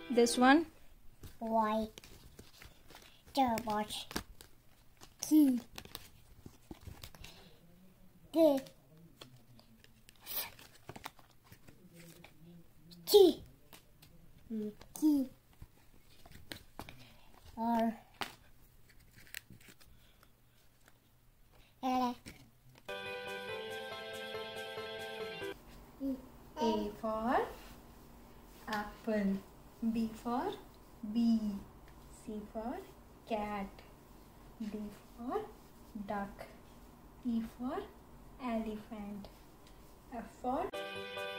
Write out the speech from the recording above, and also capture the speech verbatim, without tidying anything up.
This one? Y. The watch. Key. The key. Key. Or L. A for apple. B for bee. C for cat. D for duck. E for elephant. F for